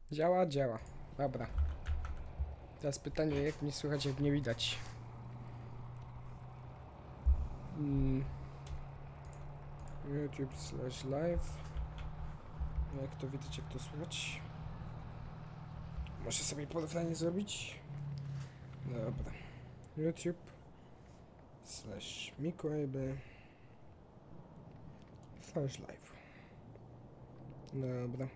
Działa, działa. Dobra. Teraz pytanie, jak mnie słychać, jak nie widać. YouTube/live. Jak to widać, jak to słychać? Muszę sobie porównanie zrobić. Dobra. YouTube/mikoebe/live. Dobra.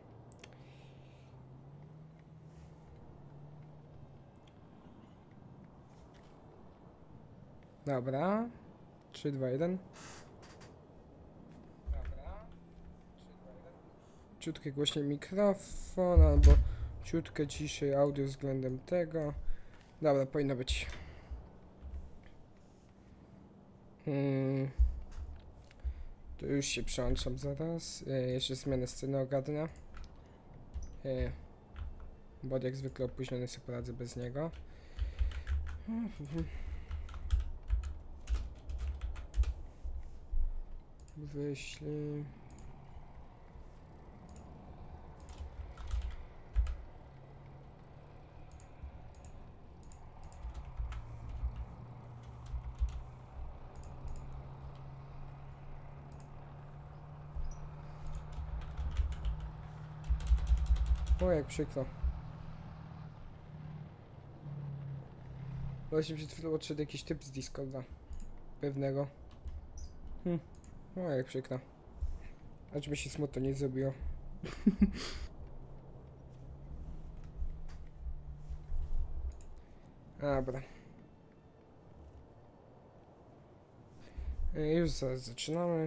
Dobra. 3, 2, 1. Ciutkę głośniej mikrofon, albo ciutkę ciszej audio względem tego. Dobra, powinno być. To już się przełączam zaraz. Jeszcze zmianę sceny ogarnę. Bo jak zwykle opóźniony sobie poradzę bez niego. Wyślij. O, jak przykro. Właśnie przed chwilą odszedł jakiś typ z Discorda. Pewnego. O, jak przykro. Aż mi się smutno nie zrobiło. Dobra. Już zaraz zaczynamy.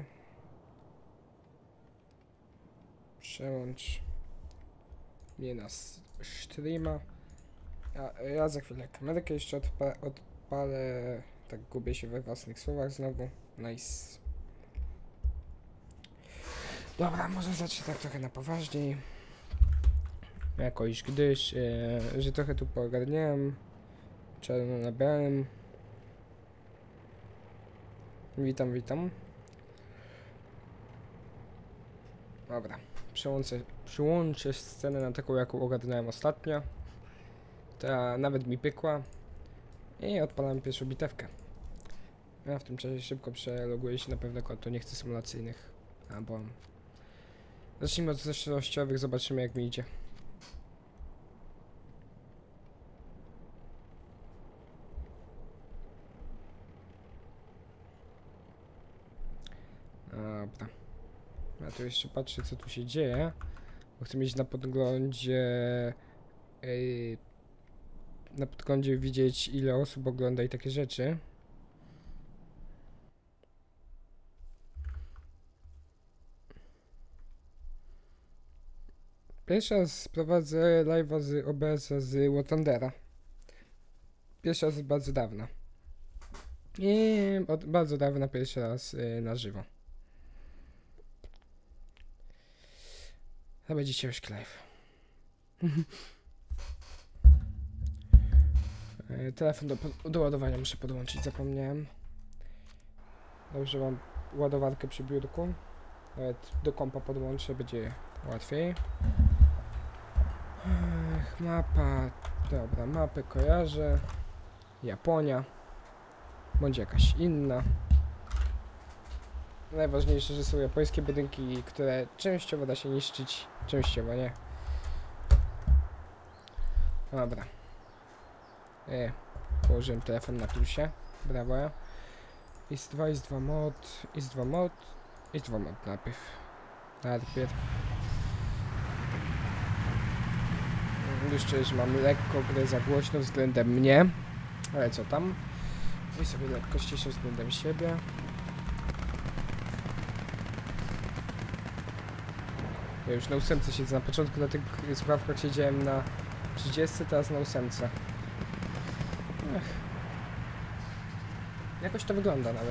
Przełącz mnie na streama. Ja za chwilę kamerkę jeszcze odpalę. Tak gubię się we własnych słowach znowu. Nice. Dobra, może zacznę tak trochę na poważniej. Jakoś gdyż, że trochę tu poogarniałem. Czarno na białym. Witam, witam. Dobra, przyłączę scenę na taką, jaką ogarnąłem ostatnio. Ta nawet mi pykła. I odpalam pierwszą bitewkę. Ja w tym czasie szybko przeloguję się na pewne konto, nie chcę symulacyjnych. Albo... Zacznijmy od zręcznościowych, zobaczymy jak mi idzie. Dobra. Ja tu jeszcze patrzę co tu się dzieje. Bo chcę mieć na podglądzie... na podglądzie widzieć ile osób ogląda i takie rzeczy. Pierwszy raz prowadzę live'a z OBS-a z War Thundera. Pierwszy raz bardzo dawno. I od bardzo dawna pierwszy raz na żywo. To będzie ciężki live. Telefon do ładowania muszę podłączyć, zapomniałem. Dobrze, mam ładowarkę przy biurku. Nawet do kompa podłączę, będzie łatwiej. Mapa. Dobra, mapę kojarzę. Japonia. Bądź jakaś inna. Najważniejsze, że są japońskie budynki, które częściowo da się niszczyć, częściowo nie. Dobra. Położyłem telefon na plusie. Brawo. Ist 2 mod. Ist 2 mod najpierw. Już czuję, że mam lekko grę za głośno względem mnie. Ale co tam? I sobie lekko ściszę względem siebie. Ja już na 8 siedzę. Na początku na tych słuchawkach siedziałem na 30, teraz na 8. Jakoś to wygląda nawet.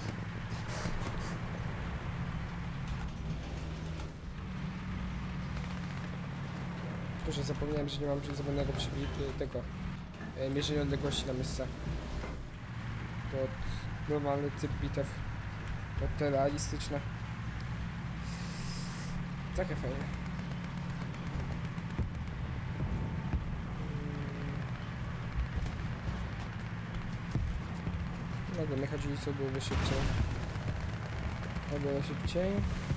Tylko, że zapomniałem, że nie mam żadnego tego mierzenia odległości na mysce. Pod normalny typ bitew. Pod te realistyczne. Takie fajne. Mogłem jechać ulicą, byłoby szybciej. O wiele szybciej.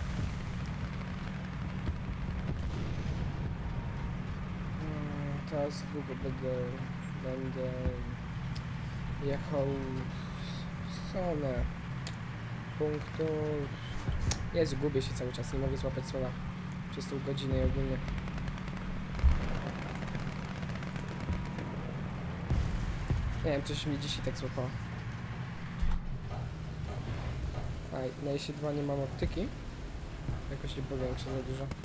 Teraz długo będę jechał w stronę punktu. Jezu, gubię się cały czas, nie mogę złapać słowa przez tą godzinę i ogólnie. Nie wiem, coś mi dzisiaj tak złapało. A na IC2 nie mam optyki. Jakoś nie powiem, czy za dużo.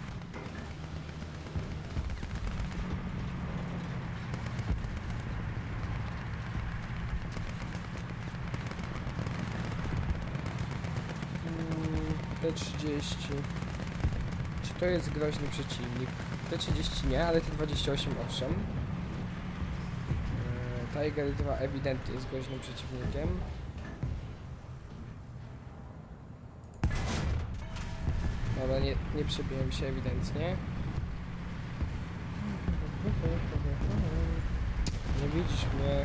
T30. Czy to jest groźny przeciwnik? T30 nie, ale T28 owszem. Tiger 2 ewidentnie jest groźnym przeciwnikiem. Dobra, nie przebiłem się ewidentnie. Nie widzisz mnie.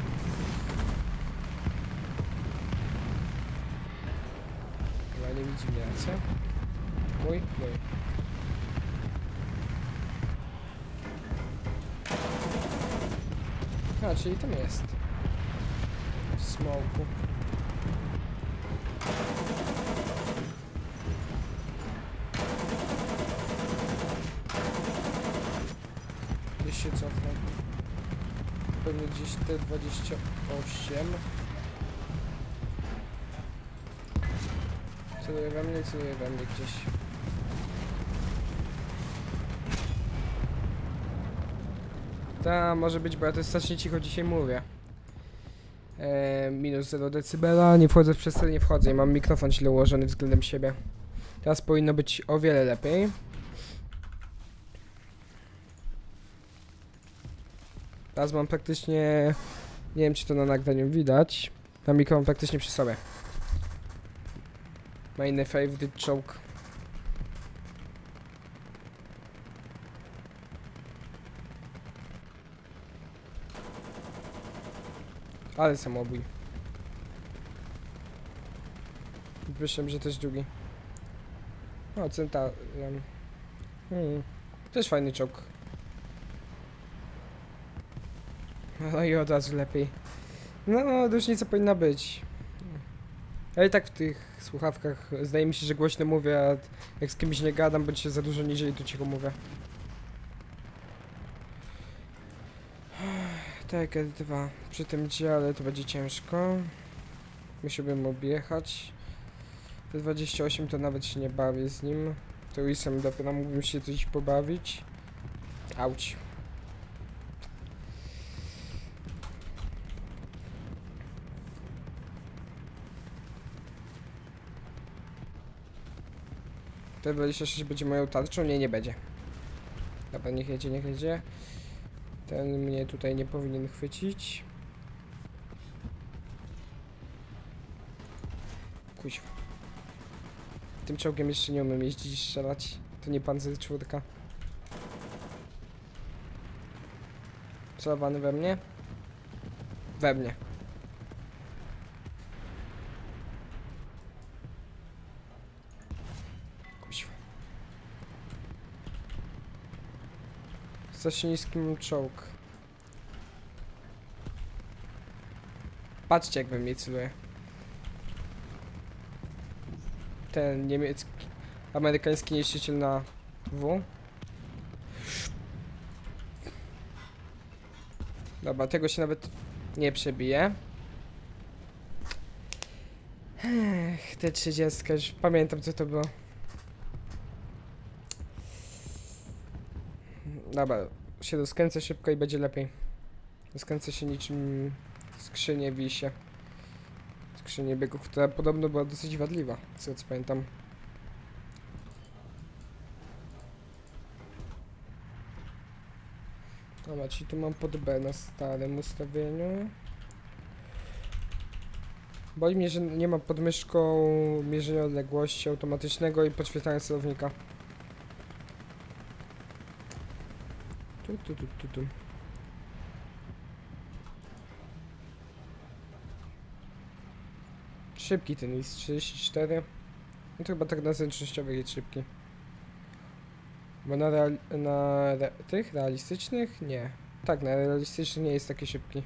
Chyba nie widzi mnie, a co? Mój? A, czyli tam jest. W smoku. Gdzieś się cofnę. Pewnie gdzieś T28. Celuje we mnie gdzieś. Ta może być, bo ja to strasznie cicho dzisiaj mówię. Minus 0 decybela, nie wchodzę w przestrzeń, nie wchodzę i mam mikrofon źle ułożony względem siebie. Teraz powinno być o wiele lepiej. Teraz mam praktycznie, nie wiem czy to na nagraniu widać, mam mikrofon praktycznie przy sobie. Ma inny favorite choke. Ale samobój. Myślę, że też drugi. O, Centurion. Też fajny choke. No i od razu lepiej. No, różnica powinna być. Ale i tak w tych słuchawkach zdaje mi się, że głośno mówię, a jak z kimś nie gadam, bądź się za dużo niżej, to cicho mówię. Tak, L2 przy tym dziale to będzie ciężko. Musiałbym objechać. T28 to nawet się nie bawię z nim. To Wisem dopiero mógłbym się coś pobawić. Auć. T26 będzie moją tarczą? Nie, nie będzie. Dobra, niech jedzie, niech jedzie. Ten mnie tutaj nie powinien chwycić. Kuźwa. Tym czołgiem jeszcze nie umiem jeździć i strzelać. To nie Panzer IV. Celowany we mnie? We mnie. Kuźwa. Za niskim czołg. Patrzcie jak we mnie celuje. Ten niemiecki, amerykański niszczyciel na W. Dobra, tego się nawet nie przebije. T30, już pamiętam co to było. Dobra, się rozkręcę szybko i będzie lepiej. Rozkręcę się niczym skrzynię wisie. Skrzynię biegów, która podobno była dosyć wadliwa, co pamiętam. Dobra, czyli tu mam pod B na starym ustawieniu. Boli mnie, że nie ma pod myszką mierzenia odległości automatycznego i podświetlania celownika. Tu. Szybki ten list, 34. No to chyba tak na zręcznościowych jest szybki. Bo na, tych realistycznych? Nie. Tak, na realistycznych nie jest taki szybki.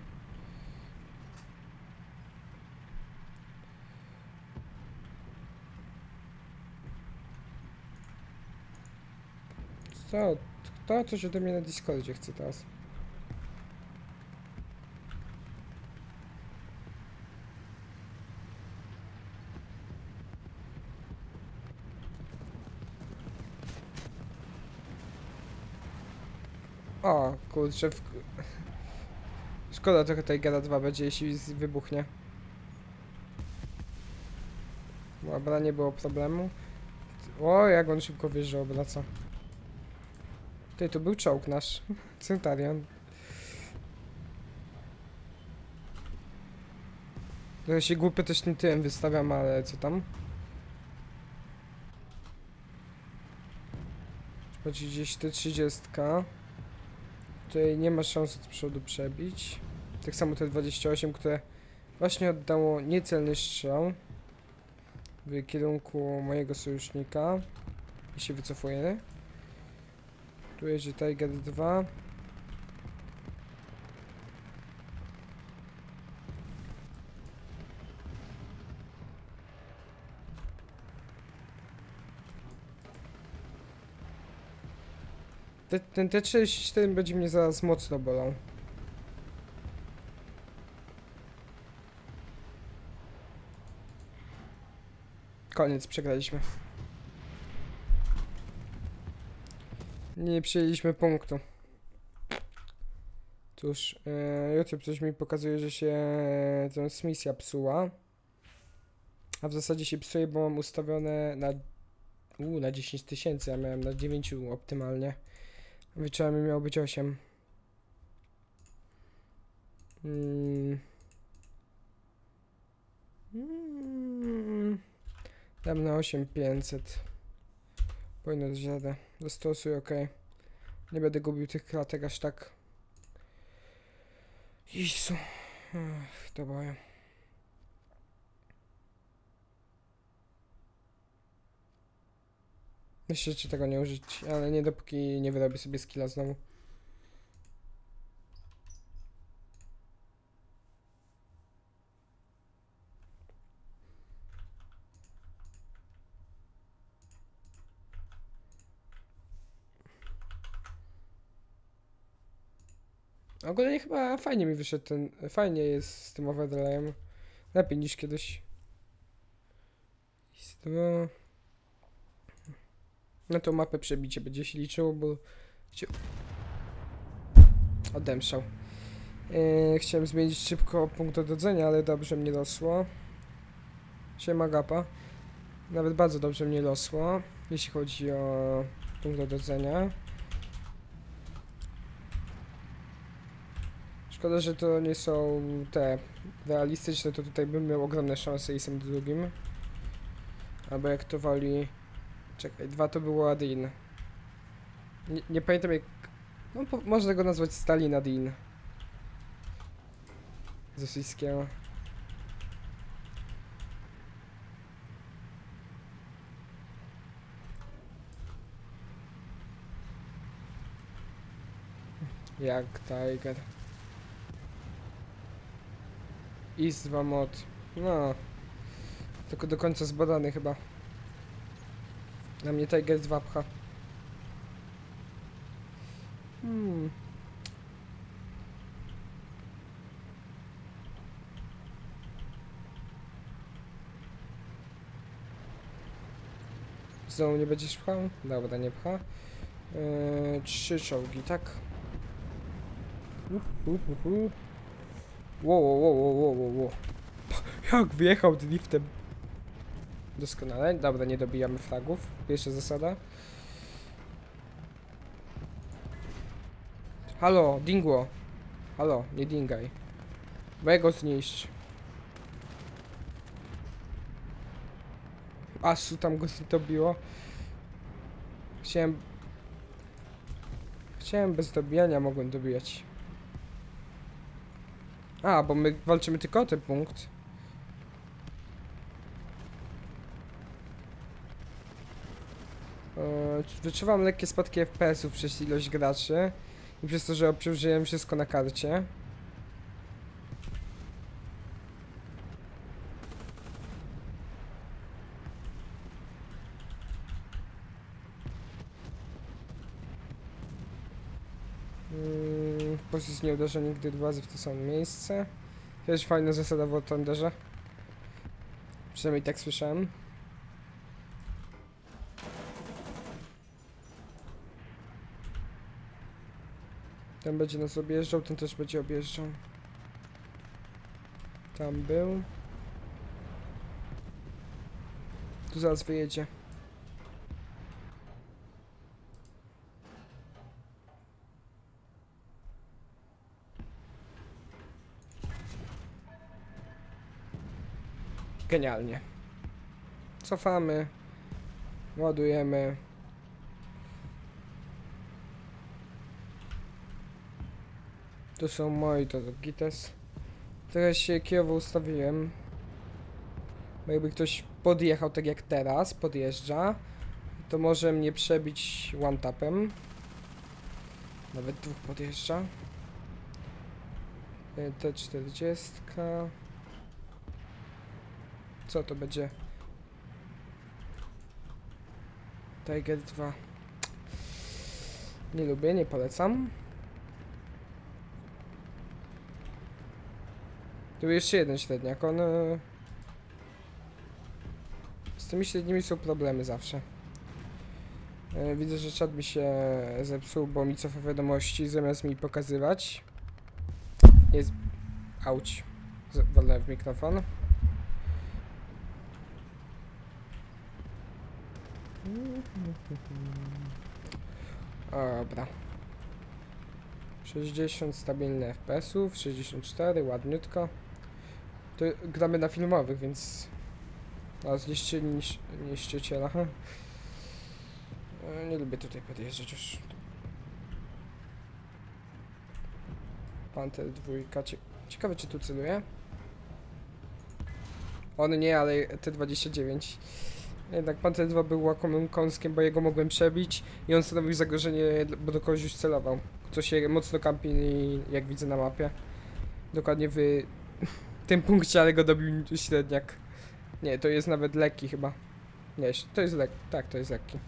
Co? Kto coś ode mnie na Discordzie chce teraz? O, kurczę. Szkoda trochę tej Gera 2 będzie, jeśli wybuchnie. Dobra, nie było problemu. O, jak on szybko wjeżdżał, obraca. Ty, tu był czołg nasz. Centurion. Trochę się głupio też tym tyłem wystawiam, ale co tam? Chodzi gdzieś te 30. Tutaj nie ma szans od przodu przebić. Tak samo te 28, które właśnie oddało niecelny strzał w kierunku mojego sojusznika. I się wycofuje. Tu jedzie Tiger 2. Ten T-34 będzie mnie zaraz mocno bolał. Koniec, przegraliśmy. Nie przyjęliśmy punktu. Cóż, YouTube coś mi pokazuje, że się transmisja psuła. A w zasadzie się psuje, bo mam ustawione na 10 000, ja miałem na 9 optymalnie. Wieczorem miało być 8. Dam na 8500. Powinno dać radę. Zastosuj, ok. Nie będę gubił tych kratek aż tak. Jezu. Dobra. Myślę, że tego nie użyć, ale nie dopóki nie wyrobię sobie skilla znowu. Ogólnie chyba fajnie mi wyszedł ten... Fajnie jest z tym overlayem. Lepiej niż kiedyś. Na tą mapę przebicie będzie się liczyło, bo... Odemszał. Chciałem zmienić szybko punkt odrodzenia, ale dobrze mnie losło. Siema Gapa. Nawet bardzo dobrze mnie losło, jeśli chodzi o punkt odrodzenia. Szkoda, że to nie są te realistyczne, to tutaj bym miał ogromne szanse i jestem drugim. Albo jak to woli... Czekaj, 2 to było Adin. Nie pamiętam jak... No, można go nazwać Stalin Adin. Z rosyjskiego. Jak Tiger. IS-2 mod. No. Tylko do końca zbadany chyba. Na mnie Tiger 2 pcha. Znowu nie będziesz pchał? Dobra, nie pcha. 3 czołgi, tak? Wow. Jak wjechał driftem. Doskonale. Dobra, nie dobijamy flagów. Pierwsza zasada. Halo, dingło. Halo, nie dingaj. Mego zniszcz. Asu tam go dobiło. Chciałem bez dobijania, mogłem dobijać. A, bo my walczymy tylko o ten punkt. Wyczuwam lekkie spadki FPS-ów przez ilość graczy i przez to, że obciążyłem wszystko na karcie. Pozyc nie uderza nigdy dwa razy w to samo miejsce. To jest fajna zasada w War Thunderze. Przynajmniej tak słyszałem. Ten będzie nas objeżdżał, ten też będzie objeżdżał. Tam był. Tu zaraz wyjedzie. Genialnie. Cofamy. Ładujemy. Tu są moi, to Gites. Teraz się kierowo ustawiłem. Bo jakby ktoś podjechał tak jak teraz, podjeżdża, to może mnie przebić one-tapem. Nawet dwóch podjeżdża. T40. Co to będzie? Tiger 2. Nie lubię, nie polecam. Tu jeszcze jeden średniak, on... Z tymi średnimi są problemy zawsze. Widzę, że czat mi się zepsuł, bo mi cofa wiadomości zamiast mi pokazywać. Jest... Auć. Walnąłem w mikrofon. Dobra. 60 stabilne FPS-ów, 64, ładniutko. To gramy na filmowych, więc... A zniszczyli niszczyciela. Nie lubię tutaj podjeżdżać już. Panther 2. Ciekawe, czy tu celuje? On nie, ale T29. Jednak Panther 2 był łakomym kąskiem, bo jego mogłem przebić i on stanowił zagrożenie, bo do kogoś już celował. Co się mocno kampi, jak widzę na mapie. Dokładnie w tym punkcie, ale go dobił średniak. Nie, to jest nawet lekki chyba. Nie, to jest lekki. Tak, to jest lekki.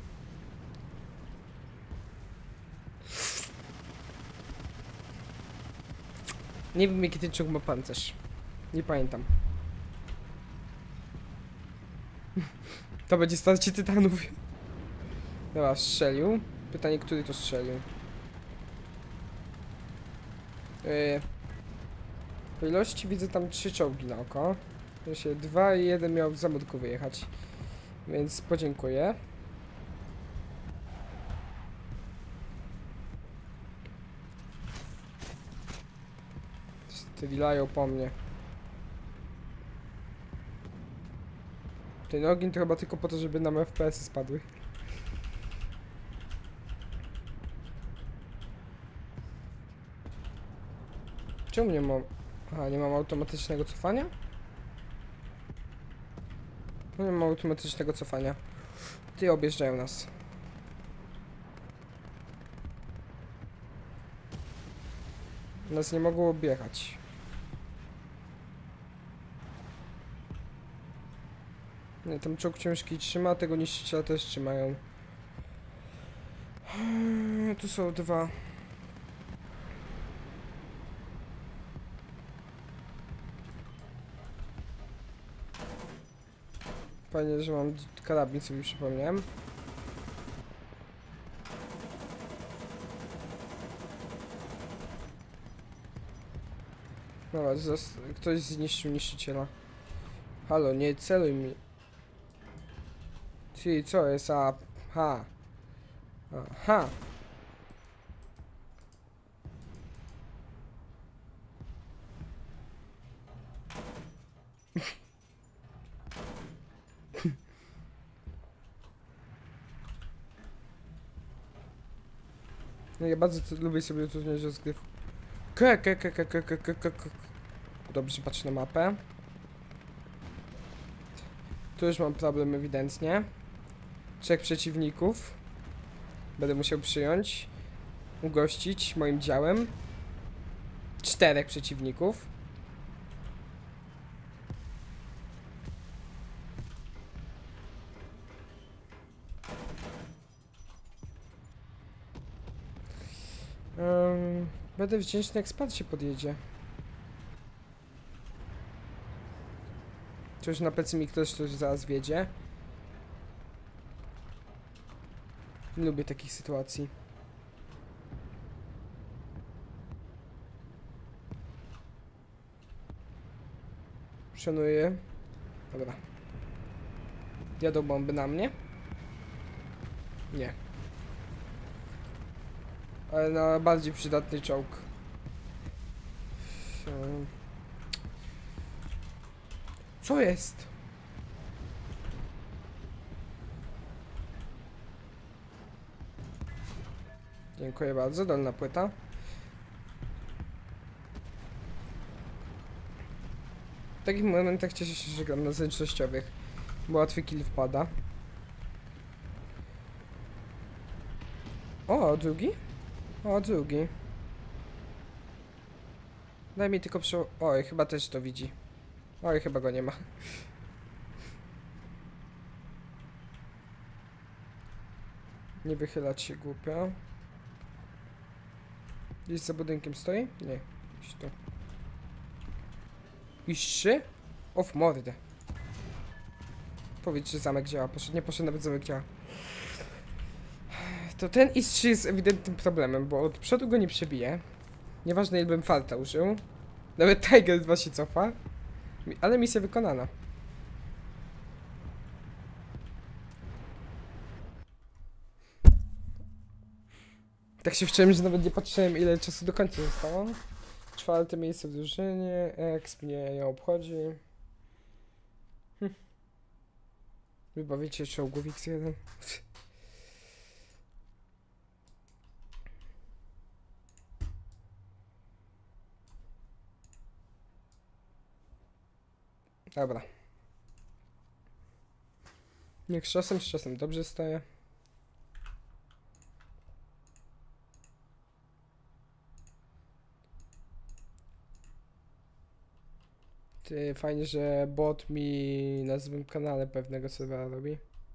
Nie wiem, jaki ten czołg ma pancerz. Nie pamiętam. To będzie starcie tytanów. Dobra, strzelił. Pytanie, który to strzelił. Po ilości widzę tam 3 czołgi na oko. To się 2 i 1 miał w zamutku wyjechać. Więc podziękuję. Strzelają po mnie. Ten ogień to chyba tylko po to, żeby nam FPS-y spadły. Czemu nie mam... Aha, nie mam automatycznego cofania? No nie mam automatycznego cofania. Ty objeżdżają nas. Nas nie mogło objechać. Nie, tam czołg ciężki trzyma, tego niszczyciela też trzymają. Tu są 2. Fajnie, że mam karabin, sobie przypomniałem. Dobra, ktoś zniszczył niszczyciela. Halo, nie celuj mi. Ty, co jest? Aha. Aha. No ja bardzo lubię sobie utrudniać rozgrywkę. Dobrze, patrzę na mapę. Tu już mam problem ewidentnie. 3 przeciwników. Będę musiał przyjąć, ugościć moim działem 4 przeciwników. Będę wdzięczny, jak wsparcie podjedzie. Coś na plecy mi ktoś zaraz wiedzie. Nie lubię takich sytuacji. Szanuję. Dobra. Jadą bomby na mnie? Nie. Ale na bardziej przydatny czołg. Co jest? Dziękuję bardzo, dolna płyta. W takich momentach cieszę się, że gram na zręcznościowych, bo łatwy kill wpada. O, drugi? O, drugi. Daj mi tylko przy... Oj, chyba też to widzi. Oj, chyba go nie ma. Nie wychylać się głupio. Gdzieś za budynkiem stoi? Nie. Gdzieś tu. IS-3? O, w mordę. Powiedz, że zamek działa. Nie poszedł nawet zamek działa. To ten IS-3 jest ewidentnym problemem, bo od przodu go nie przebije. Nieważne, ile bym farta użył. Nawet Tiger 2 się cofa. Ale misja wykonana. Tak się wczyłem, że nawet nie patrzyłem, ile czasu do końca zostało. 4. miejsce w drużynie. Exp mnie nie obchodzi. Wybawicie czołgów X1. Dobra. Niech z czasem dobrze staje. Ty, fajnie, że bot mi na swym kanale pewnego serwera robi.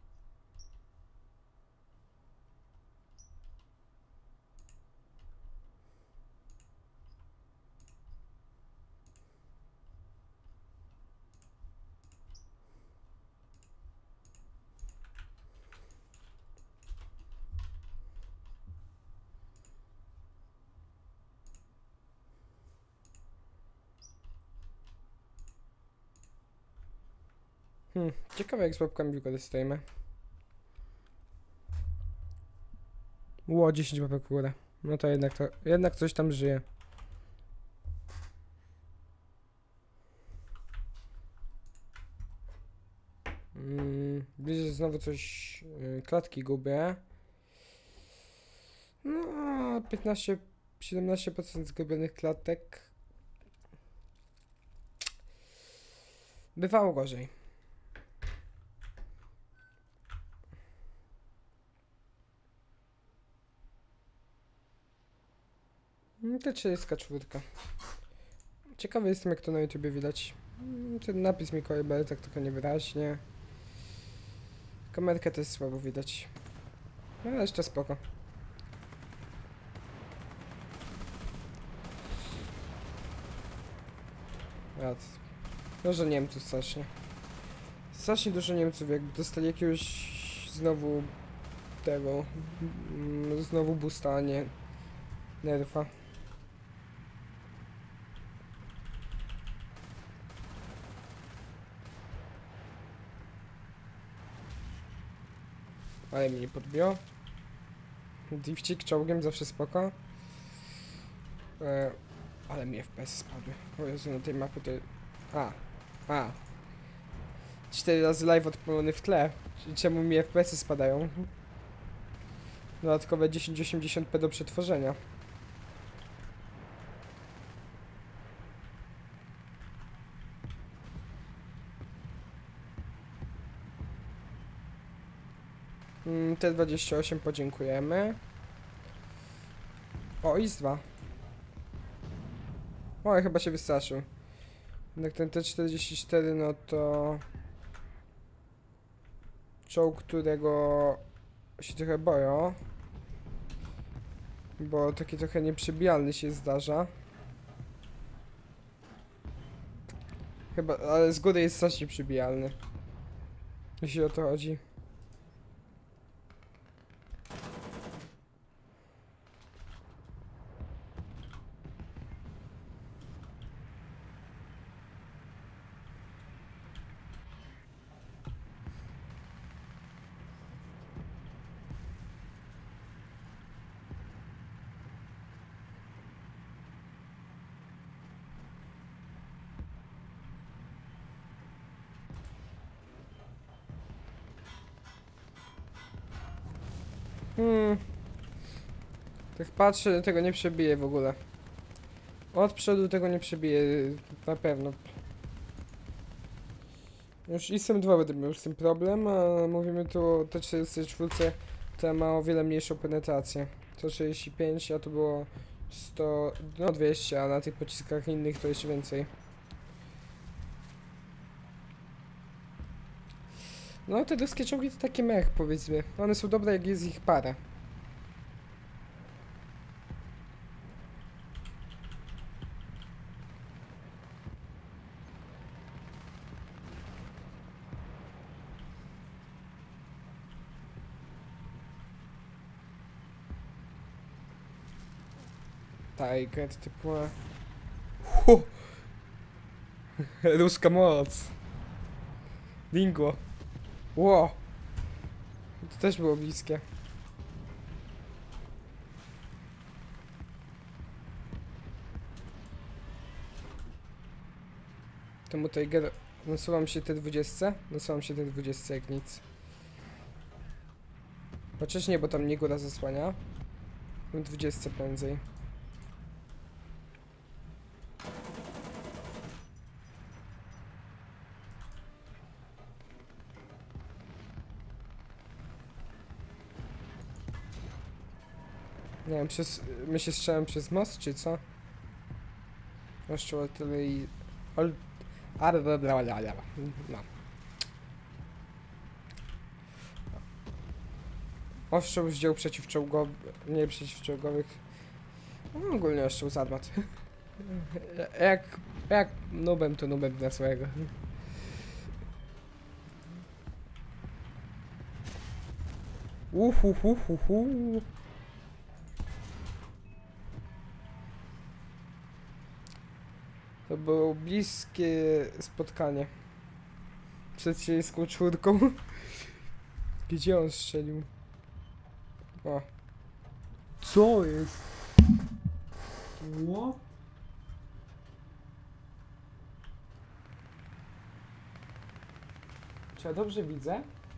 Ciekawe, jak z łapkami wykorzystajemy. Ło, 10 łapek w górę. No to jednak coś tam żyje. Widzę, że znowu coś... klatki gubię. No, 17% zgubionych klatek. Bywało gorzej. To 34. Ciekawy jestem, jak to na YouTubie widać. Ten napis Mikołaj Bel tak tylko niewyraźnie. Kamerkę też słabo widać. Ale jeszcze spoko. Dużo Niemców strasznie. Strasznie dużo Niemców, jakby dostali jakiegoś znowu tego... znowu boosta, a nie nerfa. Ale mnie nie podbiło. Drifcik czołgiem zawsze spoko. Ale mi FPS spadły. O Jezu, na tej mapie to... 4 razy live odpalony w tle. Czyli czemu mi FPS spadają? Dodatkowe 1080p do przetworzenia. T28 podziękujemy. O, IS-2. O, chyba się wystraszył. Jednak ten T44, no to... czołg, którego się trochę boją. Bo taki trochę nieprzebijalny się zdarza. Chyba, ale z góry jest strasznie przebijalny. Jeśli o to chodzi. Tak patrzę, tego nie przebije w ogóle. Od przodu tego nie przebije, na pewno. Już IS-2 będę miał z tym problem, a mówimy tu o T44, która ma o wiele mniejszą penetrację. 135, a to było 100, no 200, a na tych pociskach innych to jeszcze więcej. No te ruskie czołgi to takie mech, powiedzmy. One są dobre, jak jest ich parę. Tiger typu... Ruska moc. Dingo. Ło. To też było bliskie. Temu Tiger... Nasuwam się T20? Nasuwam się T20 jak nic. Chociaż nie, bo tam nie góra zasłania. T20 prędzej. Nie wiem, my się strzelałem przez most, czy co? Oszczęł artylerii... No. Ostrzał z dział przeciwczołgowych... Nie przeciwczołgowych... No, ogólnie ostrzał z armat. jak nubem, to nubem dla swojego. Uhuhuhuhu. To było bliskie spotkanie. Przed siejską czwórką. Gdzie on strzelił? O. Co jest? What? Czy ja dobrze widzę?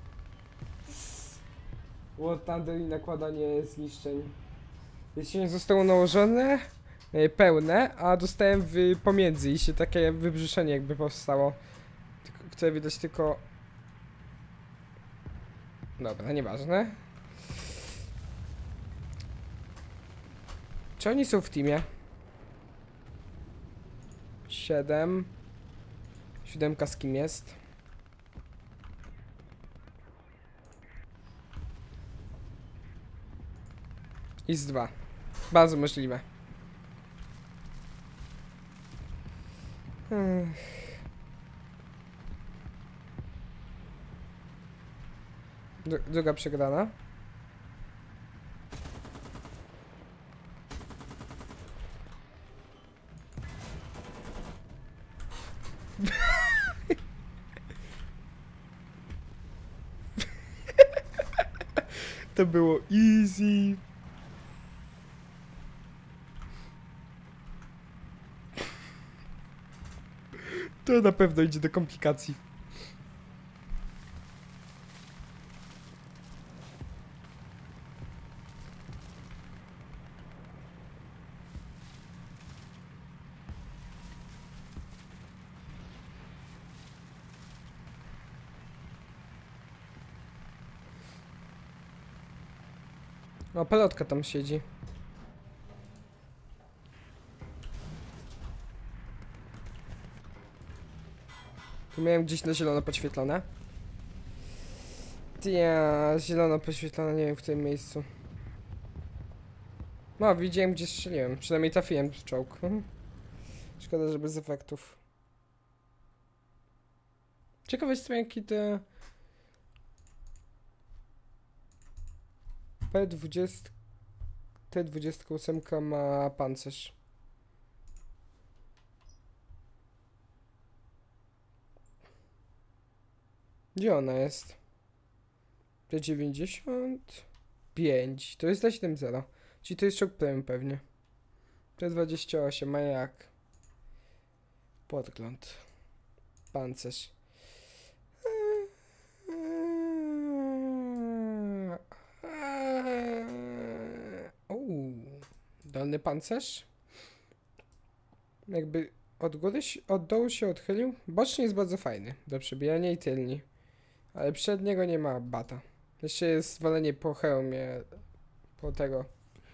War Thunder i nakładanie zniszczeń. Jeśli nie zostało nałożone pełne, a dostałem pomiędzy i się takie wybrzuszenie jakby powstało. Które widać tylko... Dobra, nieważne. Czy oni są w teamie? 7. 7 z kim jest? IS-2. Bardzo możliwe. Druga przegrana. To było easy. To na pewno idzie do komplikacji. O, pelotka tam siedzi. Tu miałem gdzieś na zielono podświetlone. Ja, zielono podświetlone, nie wiem w którym miejscu. No, widziałem gdzie strzeliłem. Przynajmniej trafiłem w czołg. Szkoda, że bez efektów. Ciekawe jestem jaki te... P20... T28 ma pancerz. Gdzie ona jest? T95. To jest T70. Czyli to jest czołg premium pewnie. T28, a jak? Podgląd. Pancerz. Dolny pancerz? Jakby od góry, od dołu się odchylił. Boczny jest bardzo fajny do przebijania i tylni. Ale przedniego nie ma bata. Jeszcze jest walenie po hełmie. Po tego.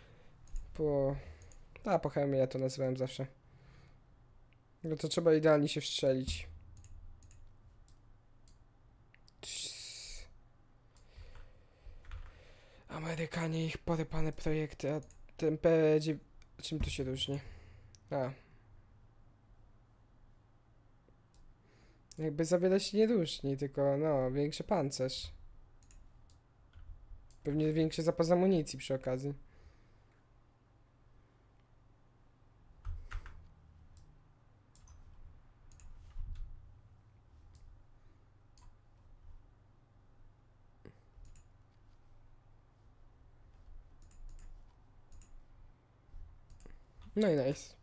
Po hełmie ja to nazywałem zawsze. No to trzeba idealnie się wstrzelić. Amerykanie, ich porypane projekty, a ten P9... Czym to się różni? Jakby za wiele się nie różni, tylko no, większy pancerz. Pewnie większy zapas amunicji przy okazji. No i nice.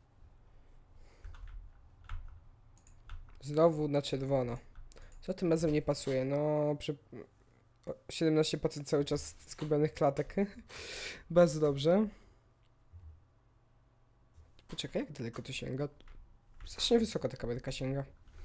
Znowu na czerwono. Co tym razem nie pasuje? No, 17% cały czas zgubionych klatek. Bardzo dobrze. Poczekaj, jak daleko to sięga? Strasznie wysoko ta kamerka sięga.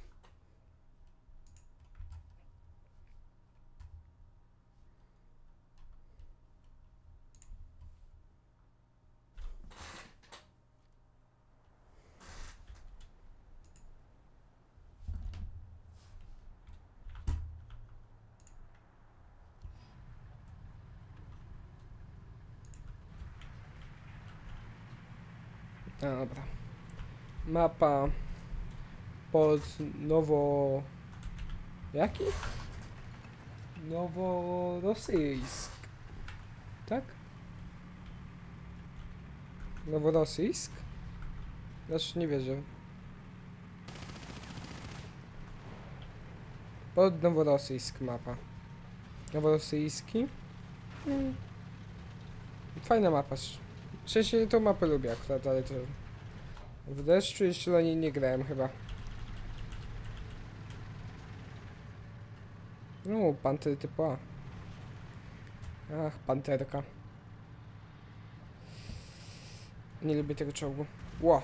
Dobra. Mapa pod Nowo... Jaki? Noworosyjsk. Tak? Noworosyjsk? Znaczy nie wierzę. Pod Noworosyjsk mapa. Noworosyjski? Fajna mapa. W sensie tą mapę lubię akurat, ale to... W deszczu jeszcze na niej nie grałem chyba. No, pantery typu A. Ach, panterka. Nie lubię tego czołgu. Ło!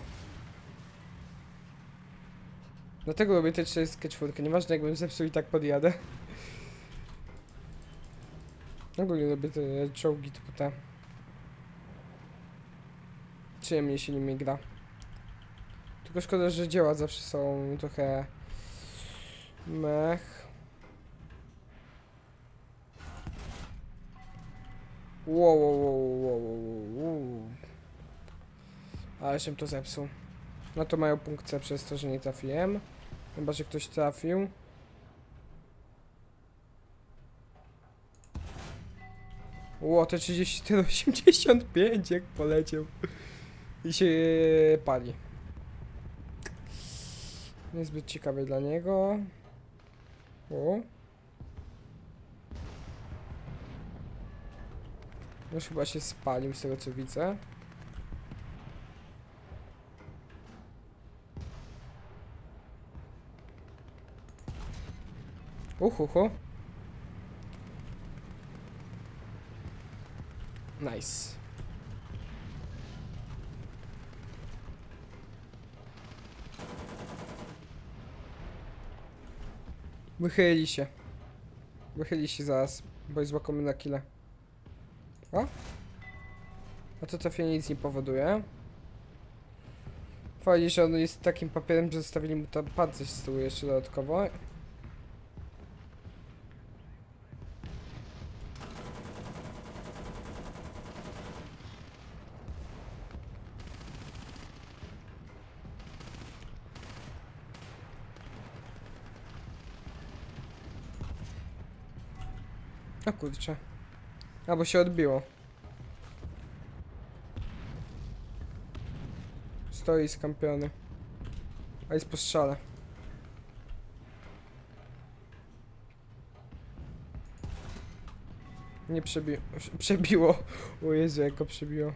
Dlatego lubię te 44, nieważne jakbym zepsuł i tak podjadę. Ogólnie lubię te czołgi typu te. Przyjemnie się nimi gra. Tylko szkoda, że dzieła zawsze są trochę... mech. Wow. Ale się to zepsuł. No to mają punkt C przez to, że nie trafiłem. Chyba, że ktoś trafił. Ło, te 34,85 jak poleciał. I się pali. Niezbyt ciekawe dla niego. O. Już chyba się spalił z tego co widzę. Uhuhu. Nice. Wychyli się. Wychyli się zaraz, bo jest łakomy na killa. O? A to trafienie nic nie powoduje. Fajnie, że on jest takim papierem, że zostawili mu tam pancerz z tyłu jeszcze dodatkowo. O kurczę. Albo się odbiło. Stoi skampiony. A jest po strzale. Nie przebiło. O Jezu, jak go przebiło.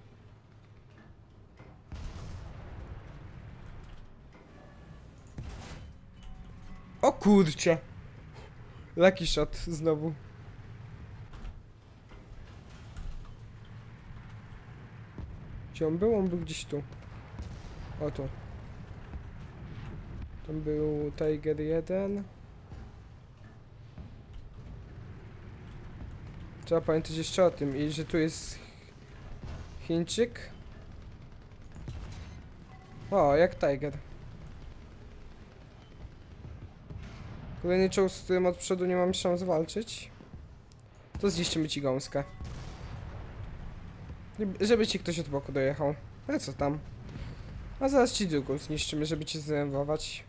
O kurczę. Lucky shot znowu. Gdzie on był? On był gdzieś tu. O tu. Tam był Tiger 1. Trzeba pamiętać jeszcze o tym i że tu jest Chińczyk. O, jak Tiger. Kolejny czołg, z którym od przodu nie mamy szans walczyć. To zniszczymy ci gąskę. Żeby ci ktoś od boku dojechał. Ale co tam? A zaraz ci drugą zniszczymy, żeby cię zdenerwować.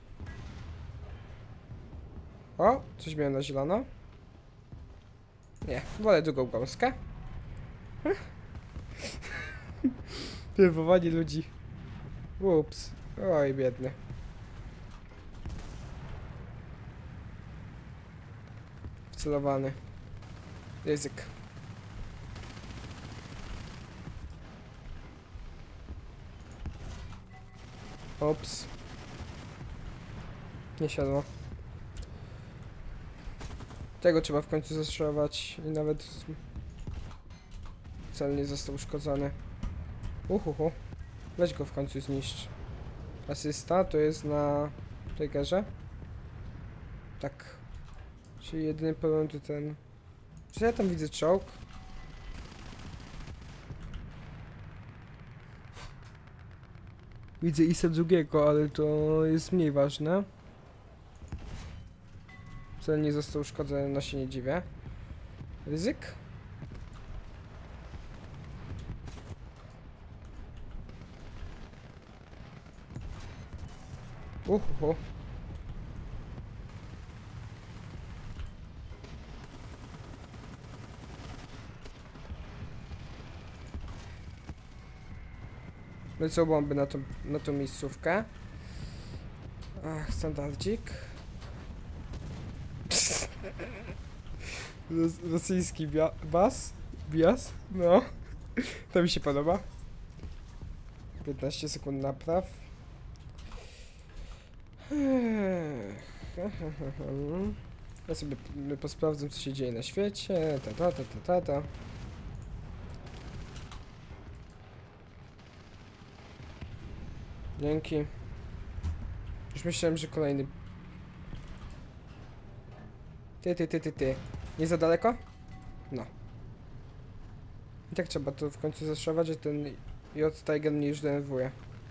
O, coś miałem na zielono. Nie, wolę drugą gąskę. Denerwowanie ludzi. Ups. Oj, biedny. Wcelowany. Ryzyk. Ops. Nie siadło. Tego trzeba w końcu zastrzeliwać i nawet cel nie został uszkodzony. Uhuhu. Weź go w końcu zniszcz. Asysta to jest na Tigerze? Tak. Czyli jedyny problem to ten... Czy ja tam widzę czołg? Widzę ISA drugiego, ale to jest mniej ważne. Cel nie został uszkodzony, no się nie dziwię. Ryzyk? Uhuhu. Lecą bomby na tą miejscówkę. Ach, standardzik. Rosyjski bias? No. To mi się podoba. 15 sekund napraw. Ja sobie posprawdzam, co się dzieje na świecie. Ta. Dzięki. Już myślałem, że kolejny... Ty. Nie za daleko? No. I tak trzeba to w końcu zaszować, że ten Tiger mnie już denerwuje.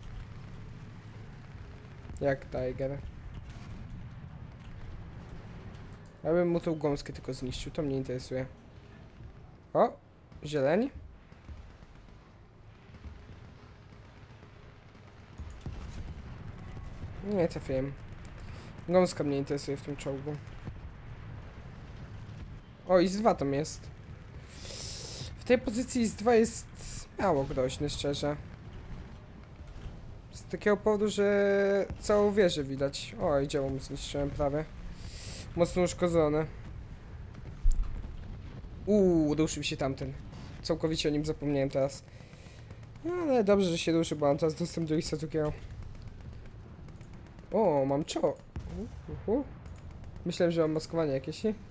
Jak Tiger? Ja bym mu tą gąskę tylko zniszczył, to mnie interesuje. O! Zieleń. Nie trafiłem. Gąska mnie interesuje w tym czołgu. O, IS-2 tam jest. W tej pozycji IS-2 jest mało groźny, szczerze. Z takiego powodu, że całą wieżę widać. Oj, dzieło mu zniszczyłem prawie. Mocno uszkodzone. Ruszył się tamten. Całkowicie o nim zapomniałem teraz. No, ale dobrze, że się ruszył, bo mam teraz dostęp do IS-a drugiego. O, mam czoło. Myślałem, że mam maskowanie jakieś, nie?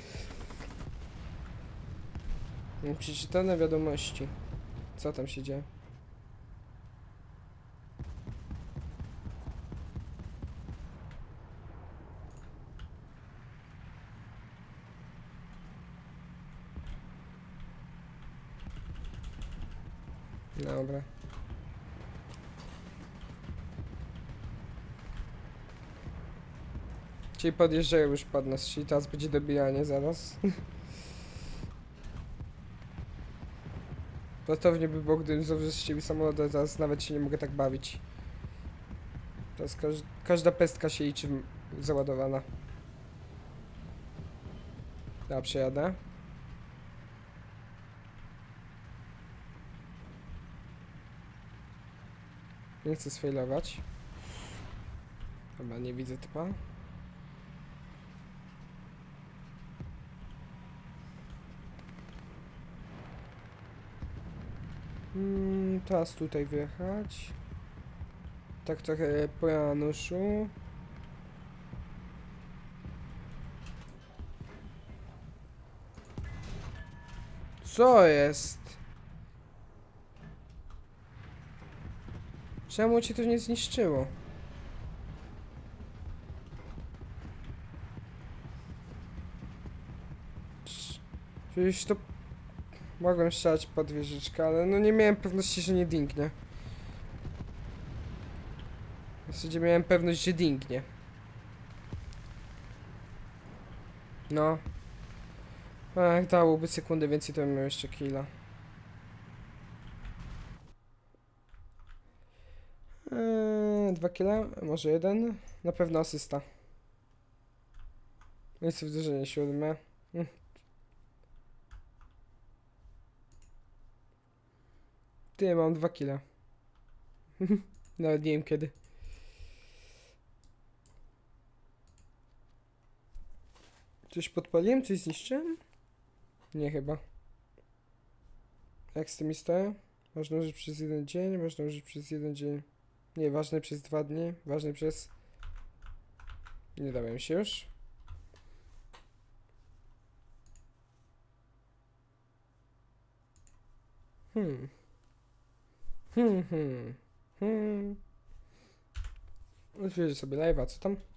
Przeczytane wiadomości. Co tam się dzieje? Dobra. Czyli podjeżdżają już pod nas, czyli teraz będzie dobijanie zaraz. Ratownie by było, gdybym znowu zeszczyli samolot, a teraz nawet się nie mogę tak bawić. Teraz każda pestka się liczy załadowana. Ja przejadę. Nie chcę sfailować. Chyba nie widzę typa. Teraz tutaj wjechać. Tak trochę po Januszu. Co jest? Czemu cię to nie zniszczyło? Przecież to... Mogłem strzelać pod wieżyczkę, ale no nie miałem pewności, że nie dingnie. W zasadzie miałem pewność, że dingnie. No. Ach, dałoby sekundę więcej, to bym miał jeszcze killa. Dwa killa? Może jeden? Na pewno asysta. Miejsce wdrożenie 7. Ty, mam 2 killa. Nawet nie wiem kiedy. Coś podpaliłem? Coś zniszczyłem? Nie chyba. Jak z tymi stoję? Można użyć przez 1 dzień, można użyć przez 1 dzień. Nie, ważne przez 2 dni, ważne przez... Nie dałem się już. Otwierzę sobie live'a, co tam?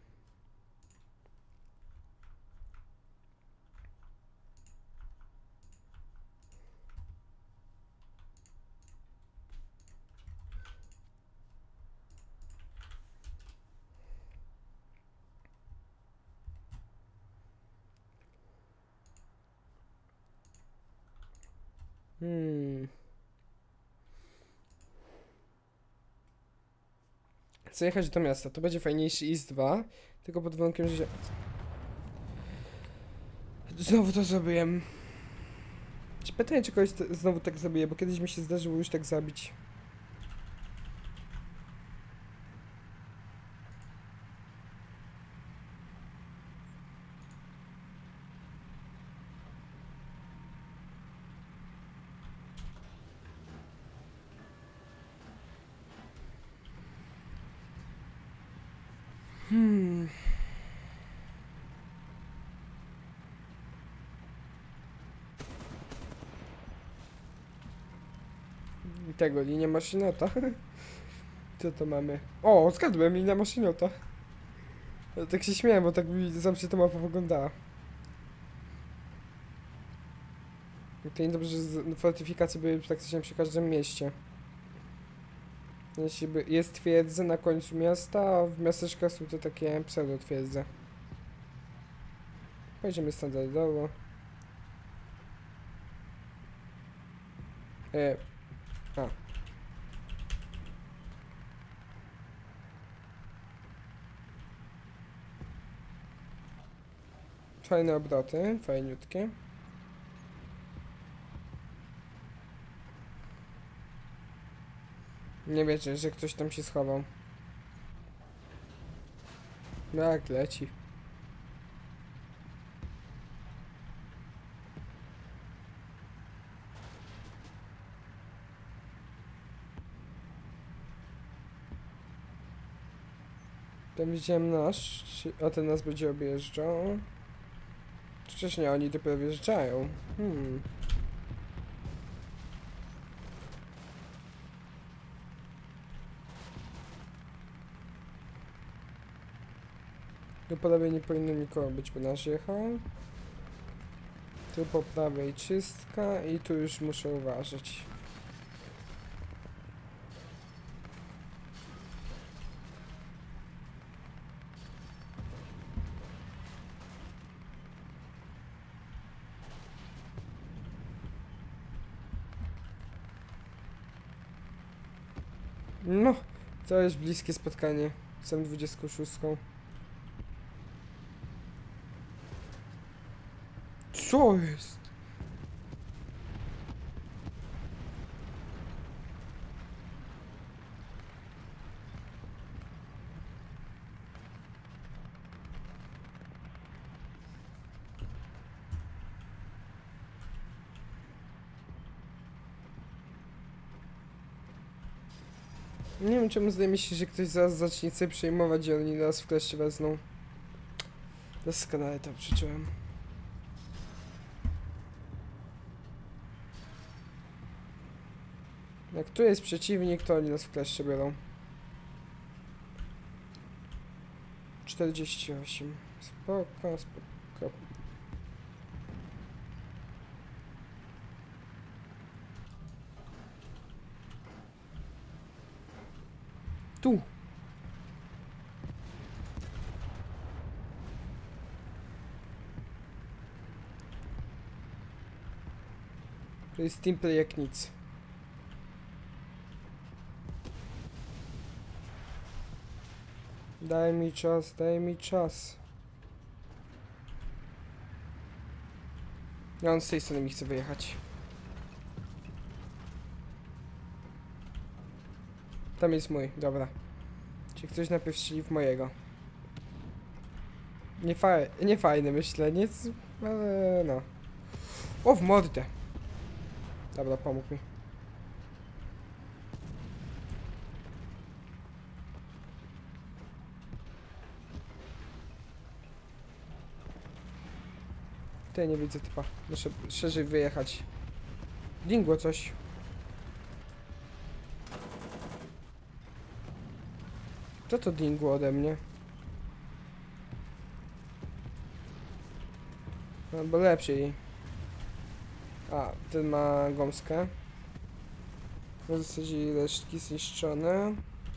Chcę jechać do miasta, to będzie fajniejszy IS-2, tylko pod warunkiem, że... Znowu to zrobiłem. Pytanie, czy kogoś znowu tak zabiję, bo kiedyś mi się zdarzyło już tak zabić. I tego, linia maszynota. Co to mamy? O, zgadłem, linia maszynota. Ja tak się śmiałem, bo tak mi zawsze ta mapa wyglądała. I to nie dobrze, że fortyfikacje były praktycznie przy każdym mieście. Jeśli jest twierdza na końcu miasta, a w miasteczkach są to takie pseudo-twierdze. Pojedziemy standardowo. A. Fajne obroty, fajniutkie. Nie wiecie, że ktoś tam się schował. Jak leci. Tam widziałem nasz, a ten nas będzie objeżdżał. Wcześniej oni dopiero wjeżdżają. Tu po lewej nie powinno nikogo być, bo nasz jechał. Tu po prawej czystka i tu już muszę uważać. No, to jest bliskie spotkanie. Jestem 26. Co jest? Nie wiem czemu zdaje mi się, że ktoś zaraz zacznie sobie przejmować i oni nas w kleszcze wezmą. Doskonale to przeczułem. Jak tu jest przeciwnik, to oni nas w kleszcze biorą. 48. Spoko, spoko. Tu. To jest teamplay jak nic. Daj mi czas, daj mi czas. Ja on z tej strony mi chce wyjechać. Tam jest mój, dobra. Czy ktoś najpierw strzeli w mojego? Nie fajne myślenie, ale no. O, w mordę. Dobra, pomógł mi. Tutaj nie widzę typa. Muszę szerzej wyjechać. Dingło coś. Co to dingło ode mnie? Albo lepiej. A, ten ma gąskę. W zasadzie resztki zniszczone.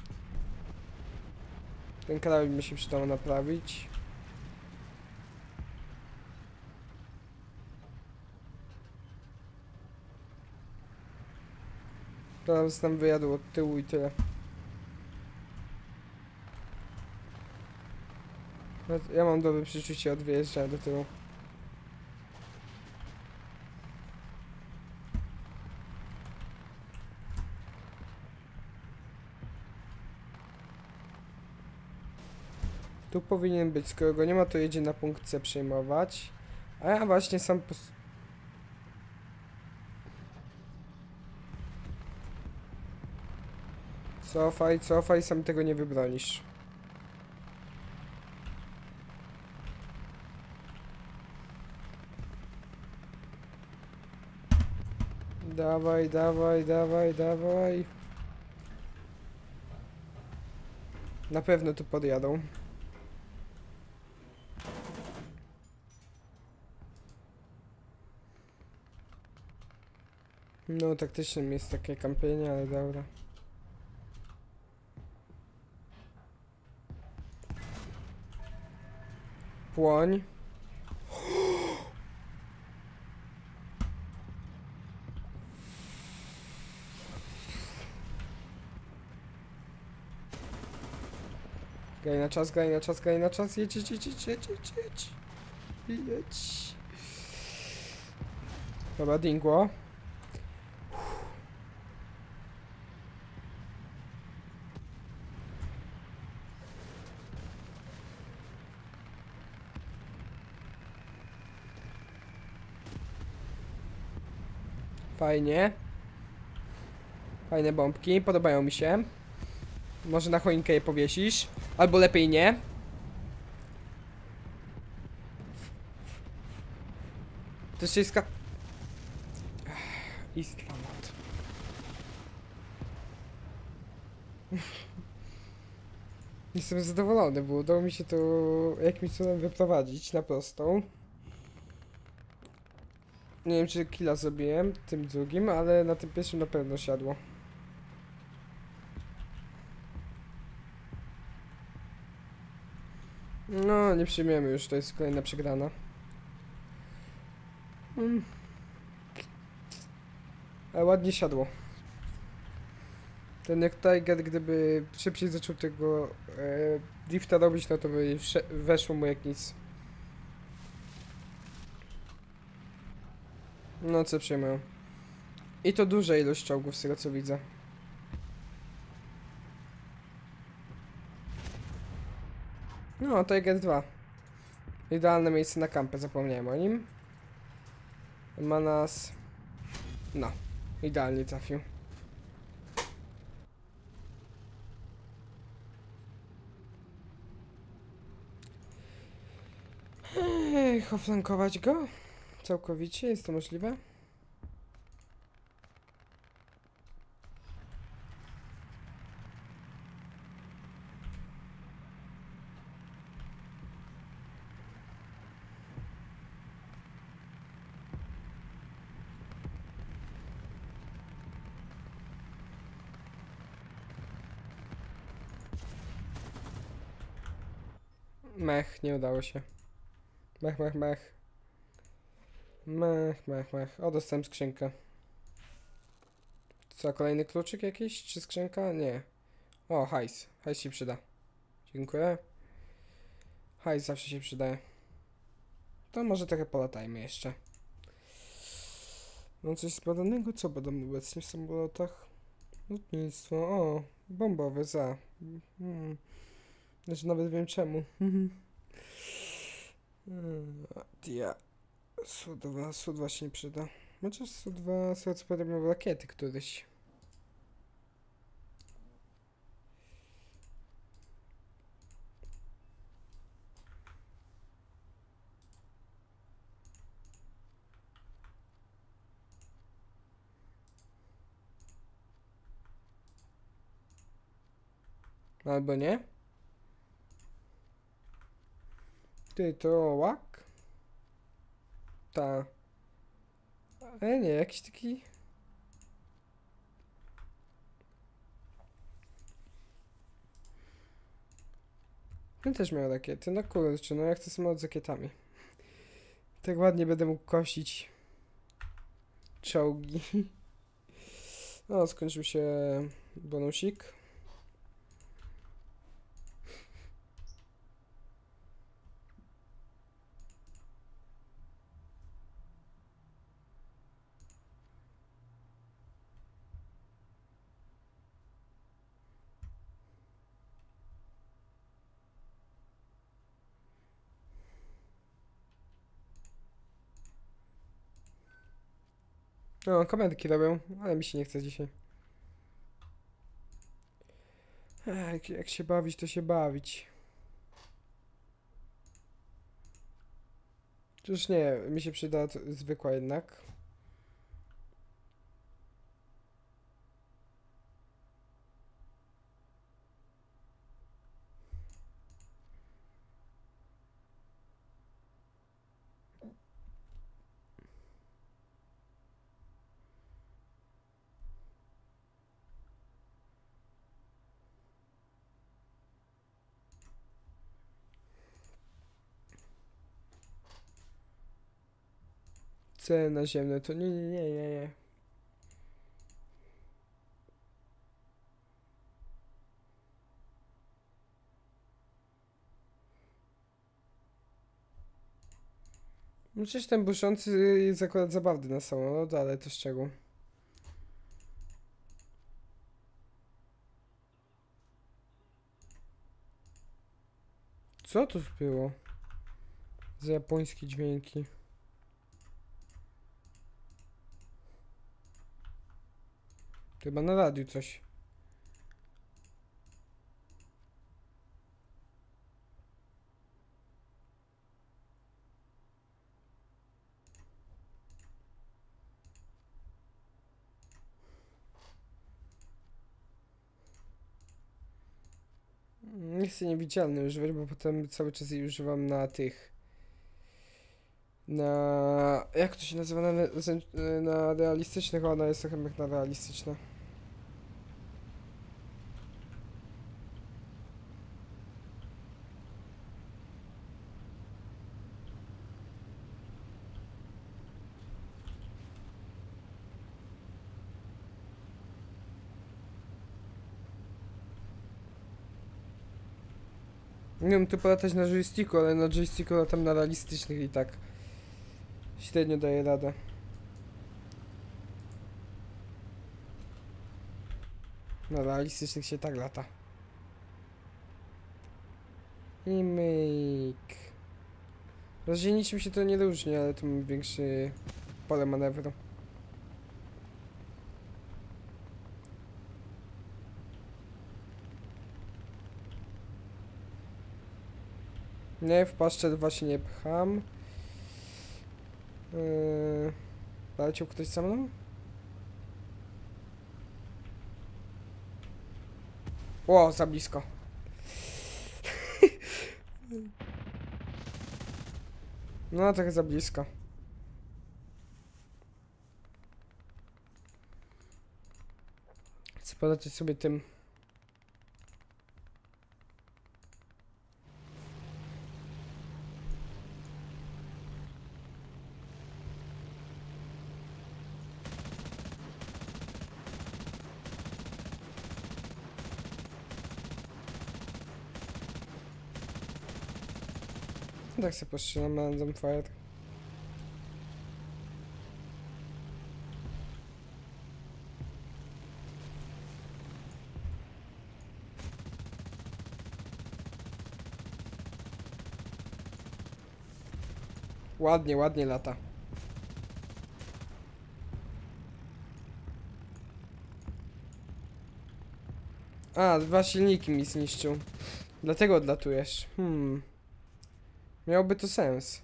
Ten karabin mi się przydało naprawić. Teraz tam wyjadł od tyłu i tyle. Ja mam dobre przeczucie od wyjeżdżania do tyłu. Tu powinien być, skoro go nie ma, to jedzie na punkt C przejmować. A ja właśnie sam Cofaj, cofaj, sam tego nie wybronisz. Dawaj, dawaj, dawaj, dawaj. Na pewno tu podjadą. No, taktycznym jest takie kampienie, ale dobra. Płoń. Graj na czas, graj na czas, graj na czas. Jedź, jedź, jedź, jedź, jedź, jedź. Jedź. Dobra, dingło. Fajnie. Fajne bombki, podobają mi się. Może na choinkę je powiesisz. Albo lepiej nie. To jeszcze jest Istvamat. Jestem zadowolony, bo udało mi się to jakimś cudem wyprowadzić na prostą. Nie wiem, czy killa zrobiłem tym drugim, ale na tym pierwszym na pewno siadło. No, nie przyjmiemy już, to jest kolejna przegrana. Ale ładnie siadło. Ten jak Tiger, gdyby szybciej zaczął tego drifta robić, no to by weszło mu jak nic. No co przyjmują. I to duża ilość czołgów z tego co widzę. No, Tiger 2. Idealne miejsce na kampę, zapomniałem o nim. Ma nas... No, idealnie trafił. Oflankować go? Całkowicie? Jest to możliwe? Mech, nie udało się. Mech, mech, mech. Mech, mech, mech. O, dostałem skrzynkę. Co, kolejny kluczyk jakiś? Czy skrzynka? Nie. O, hajs. Hajs się przyda. Dziękuję. Hajs zawsze się przydaje. To może trochę polatajmy jeszcze. No coś zbadanego? Co badam obecnie w samolotach? Lotnictwo. O, bombowe za. Znaczy nawet wiem czemu. Ja. Su-2, Su-2 się nie przyda. Chociaż Su-2 z co podobno rakiety któryś. Albo nie? Ty to łak? Ta. Nie, jakiś taki... Ten też miał rakiety. No kurczę, no ja chcę samolot z rakietami. Tak ładnie będę mógł kosić czołgi. No, skończył się bonusik. No, komendki robią, ale mi się nie chce dzisiaj. Jak się bawić, to się bawić. Przecież nie, mi się przyda zwykła jednak. Cele naziemne to nie. No przecież ten buszący jest akurat zabawny na samolot, ale to z czego? Co to było? Za japońskie dźwięki. Chyba na radiu coś. Nie chcę niewidzialny używać, bo potem cały czas jej używam na tych. Na... Jak to się nazywa? Na realistycznych, ona jest trochę jak na realistyczne. Nie wiem, tu polatać na joysticku, ale na joysticku latam na realistycznych i tak średnio daje radę. Na realistycznych się tak lata. I myk. Razie niczym się to nie różni, ale tu mam większy pole manewru. Nie, w paszczę właśnie nie pcham. Leciał ktoś za mną? O, za blisko. No, trochę za blisko. Chcę polecieć sobie tym. Tak sobie postrzelam na Random Fire. Ładnie, ładnie lata. A, 2 silniki mi zniszczył. Dlatego odlatujesz. Miałoby to sens.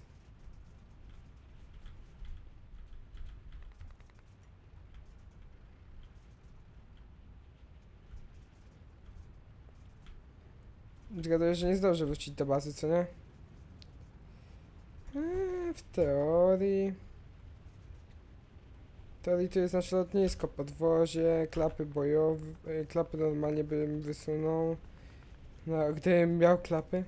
Zgaduję, że nie zdążę wrócić do bazy, co nie? W teorii... W teorii to jest nasze lotnisko, podwozie, klapy bojowe... Klapy normalnie bym wysunął. No, gdybym miał klapy.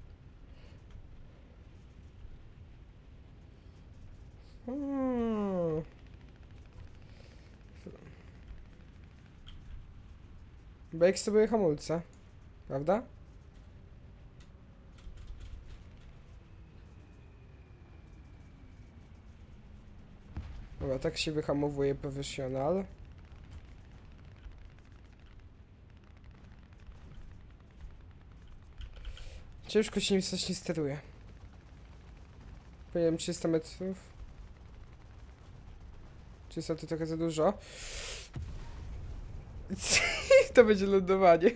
Bake sobie hamulce, prawda? Dobra, tak się wyhamowuje profesjonal. Ciężko się nim strasznie steruje. Powinienem 300 metrów. 300 to trochę za dużo. To będzie lądowanie.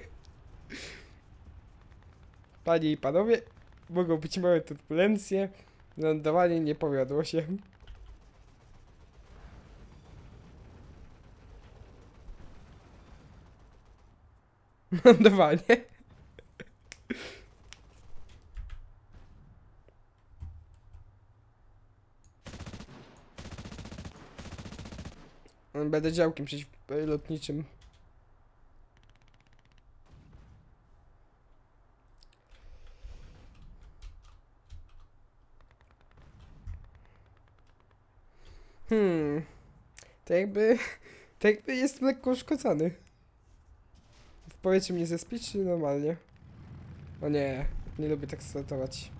Panie i panowie, mogą być małe turbulencje. Lądowanie nie powiodło się. Lądowanie. Będę działkiem przeciwlotniczym. To jakby jest lekko uszkodzony. W powietrzu mnie zespić, czy normalnie? O nie, nie lubię tak startować.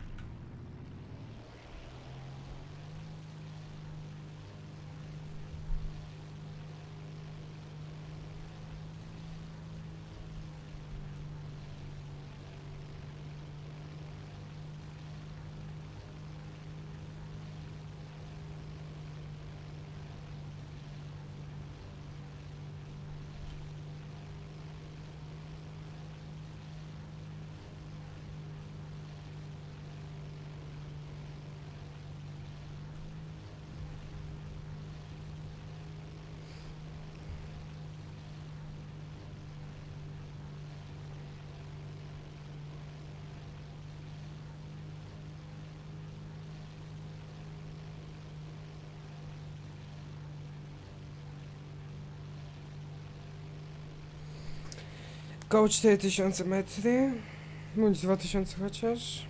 Koło 4000 metry. Bądź 2000 chociaż.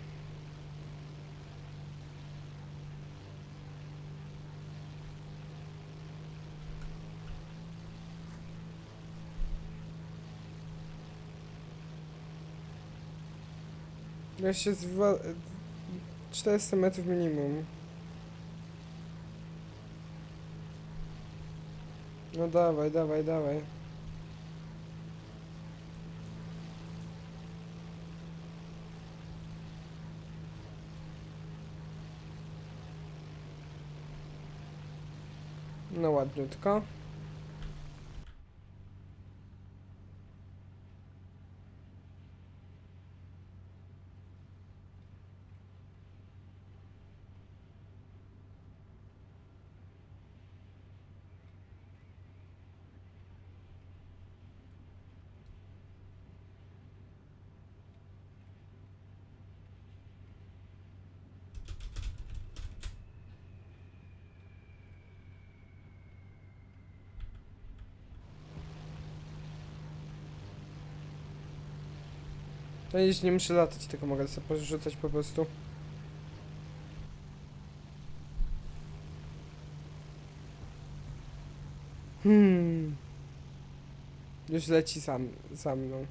Jeszcze 400 metrów minimum. No dawaj, dawaj, dawaj. No ładniutko. No i nie muszę latać, tylko mogę sobie porzucać po prostu. Już leci za mną.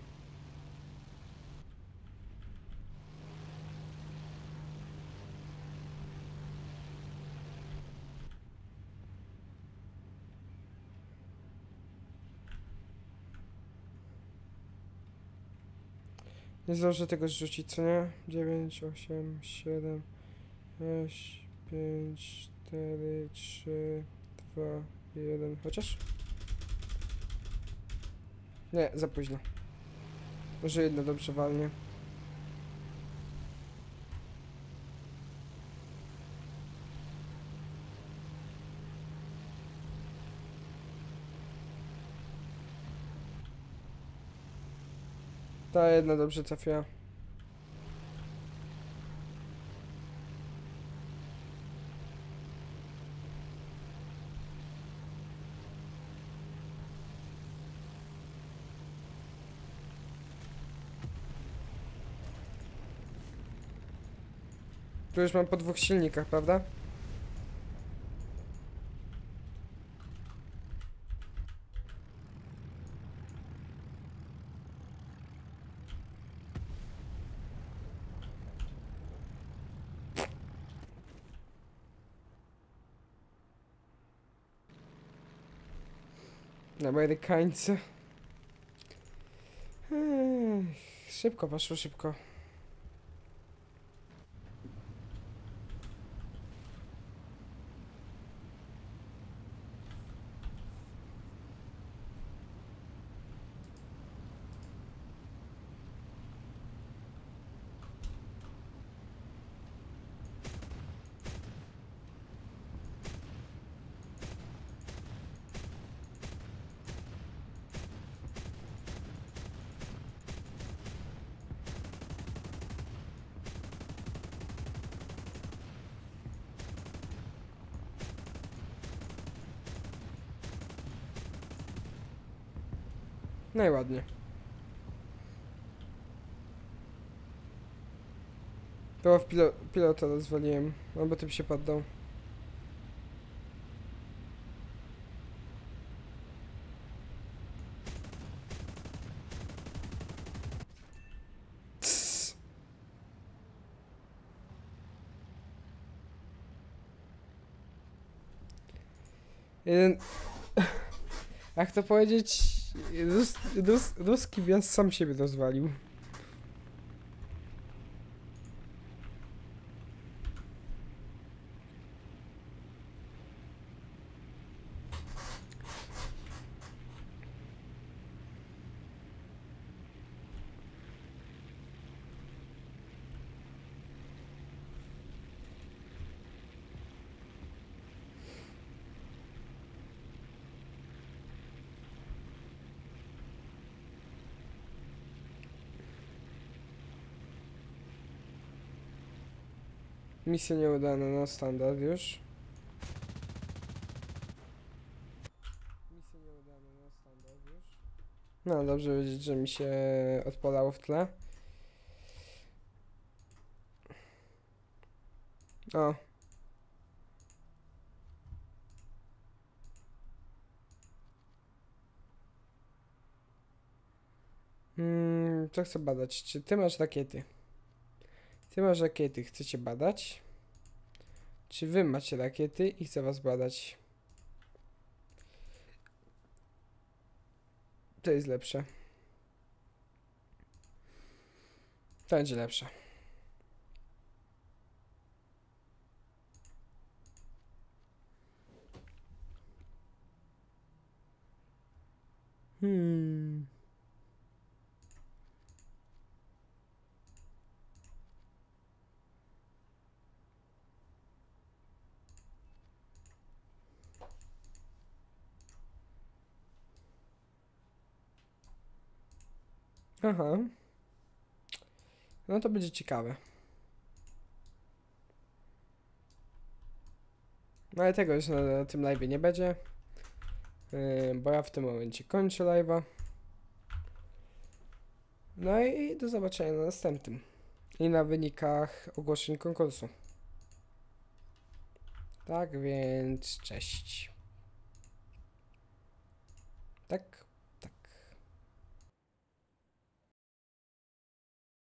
Nie zdążę tego zrzucić, co nie? 9, 8, 7, 6, 5, 4, 3, 2, 1. Chociaż? Nie, za późno. Może jedno dobrze walnie. Ta jedna dobrze trafiła. Tu już mam po 2 silnikach, prawda? Amerykańcy. Szybko poszło, szybko. No i ładnie. To w pilota rozwaliłem, albo tym się poddał. Jeden... Jak to powiedzieć? Ruski wjazd sam siebie rozwalił. Misja nieudana, no standard już. Misja nieudana, no standard już. No dobrze wiedzieć, że mi się odpalało w tle. O. Co chcę badać? Czy ty masz rakiety? Ty masz rakiety, chcecie badać? Czy wy macie rakiety i chcę was badać? To jest lepsze. To będzie lepsze. Aha. No to będzie ciekawe. No ale tego już na tym live nie będzie. Bo ja w tym momencie kończę live'a. No i do zobaczenia na następnym. I na wynikach ogłoszeń konkursu. Tak więc cześć. Tak.